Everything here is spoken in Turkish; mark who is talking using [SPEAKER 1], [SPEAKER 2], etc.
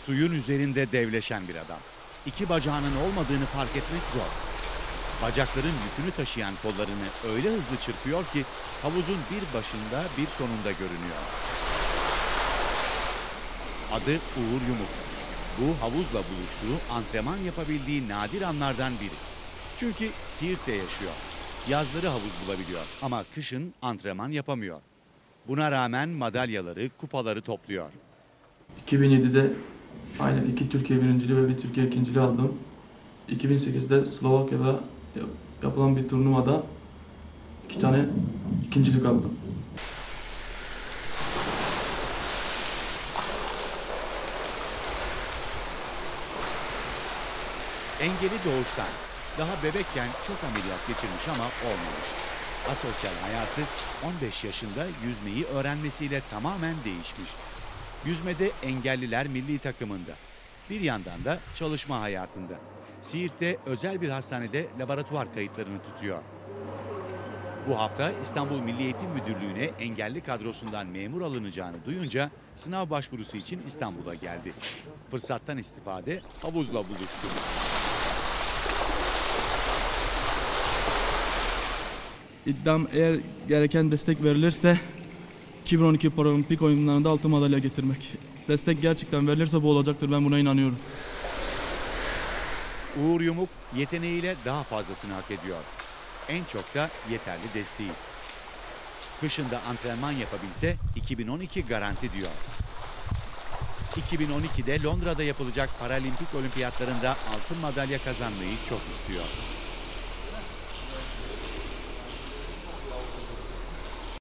[SPEAKER 1] Suyun üzerinde devleşen bir adam. İki bacağının olmadığını fark etmek zor. Bacakların yükünü taşıyan kollarını öyle hızlı çırpıyor ki havuzun bir başında bir sonunda görünüyor. Adı Uğur Yumuk. Bu havuzla buluştuğu, antrenman yapabildiği nadir anlardan biri. Çünkü Siirt'te yaşıyor. Yazları havuz bulabiliyor ama kışın antrenman yapamıyor. Buna rağmen madalyaları, kupaları topluyor.
[SPEAKER 2] 2007'de aynen 2 Türkiye birinciliği ve bir Türkiye ikinciliği aldım. 2008'de Slovakya'da yapılan bir turnuvada 2 tane ikincilik aldım.
[SPEAKER 1] Engeli doğuştan. Daha bebekken çok ameliyat geçirmiş ama olmamış. Asosyal hayatı 15 yaşında yüzmeyi öğrenmesiyle tamamen değişmiş. Yüzmede engelliler milli takımında. Bir yandan da çalışma hayatında. Siirt'te özel bir hastanede laboratuvar kayıtlarını tutuyor. Bu hafta İstanbul Milli Eğitim Müdürlüğü'ne engelli kadrosundan memur alınacağını duyunca sınav başvurusu için İstanbul'a geldi. Fırsattan istifade havuzla buluştu.
[SPEAKER 2] İddiam eğer gereken destek verilirse 2012 Paralimpik oyunlarında altın madalya getirmek. Destek gerçekten verilirse bu olacaktır. Ben buna inanıyorum.
[SPEAKER 1] Uğur Yumuk yeteneğiyle daha fazlasını hak ediyor. En çok da yeterli desteği. Kışında antrenman yapabilse 2012 garanti diyor. 2012'de Londra'da yapılacak Paralimpik Olimpiyatlarında altın madalya kazanmayı çok istiyor.